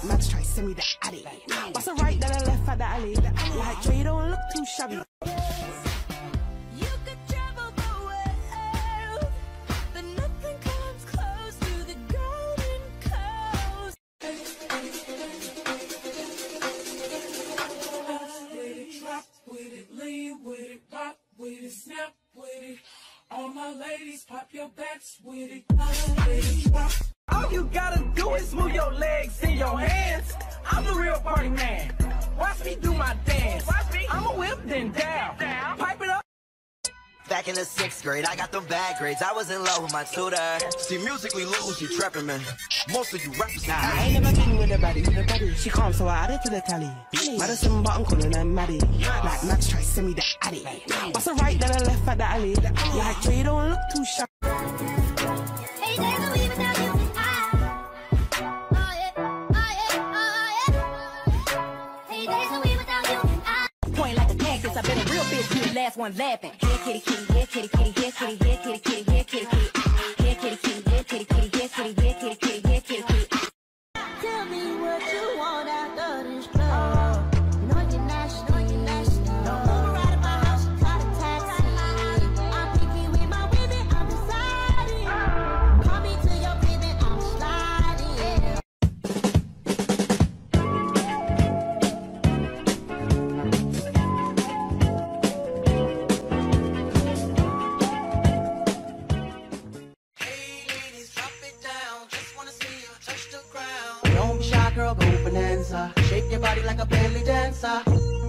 Like Marge try send me the addy. What's a right then a left at the alley? Like Joe, you don't look too shabby. You could travel the world, but nothing comes close to the golden coast. With it, drop with it, lean with it, rock with it, snap with it. All my ladies, pop your backs with it. With it, drop. All you gotta do is move your legs and your hands. I'm the real party man. Watch me do my dance. I'm a whip then down. Pipe it up. Back in the 6th grade, I got them bad grades. I was in love with my tutor. See, musically, look who she trapping, man. Most of you rappers. Nah, I ain't never been with a baddie. She calm, so I added to the tally. Madison, but I'm calling her Maddie. Like Marge try send me the addy. What's a right then a left at the alley? Like Joe, you don't look too shabby. Hey, there's a wee without you. I've been a real bitch, you the last one laughing. Here kitty kitty, here kitty kitty, here kitty, here kitty kitty, here kitty kitty, here kitty kitty, here kitty kitty, here kitty, here kitty kitty, here kitty kitty. Tell me what you want after this club. You know you're national, Don't move right in my house, call a taxi. I'm picky with my women, I'm deciding. Call me to your crib and I'm sliding. Girl, go bonanza. Shake your body like a belly dancer.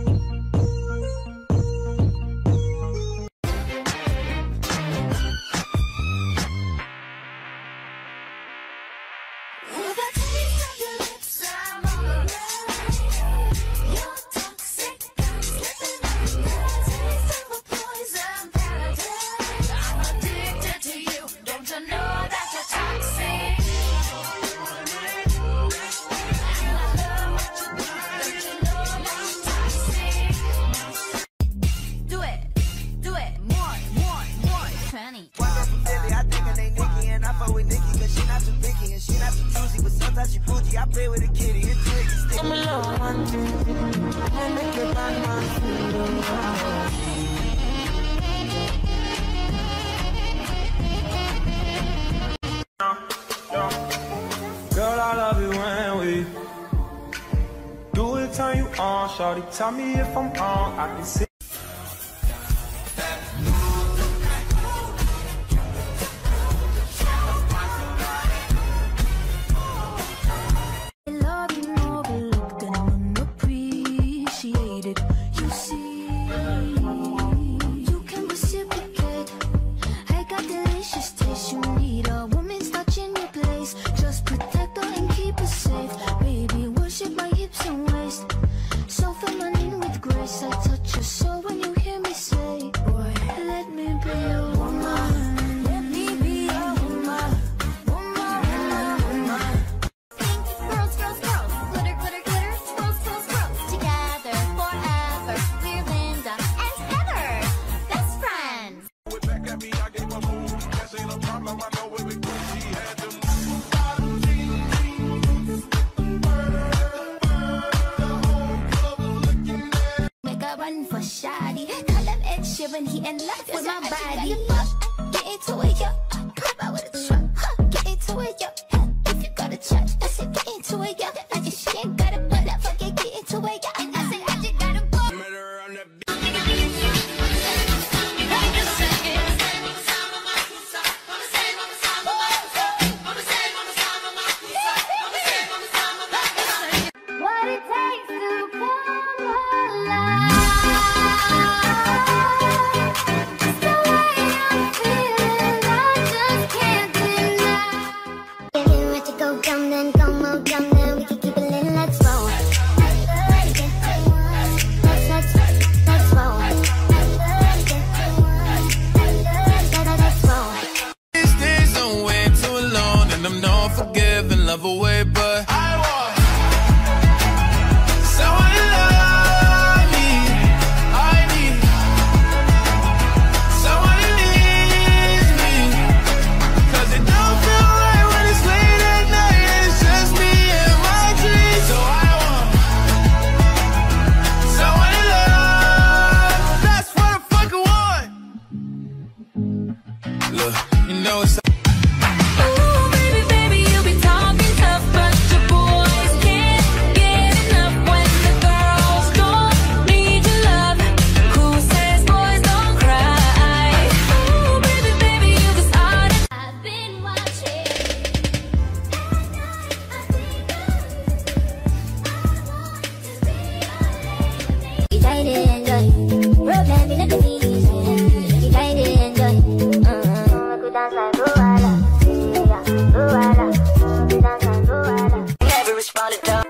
I play with a kitty, it's tricky. I'm a little one, and make your bad man feel. Girl, I love it when we do it, turn you on. Shorty, tell me if I'm wrong. I can see. When he in love with my body, get into it, yeah. Come out with a truck, get into it, yeah. If you go to church, I said get into it, yeah. Like if she ain't got it, but I forget get into it, yeah. And I said I just gotta go. What it takes to come alive. Love away, but I want someone to love me. I need someone who needs me, 'cause it don't feel right when it's late at night and it's just me and fall it down.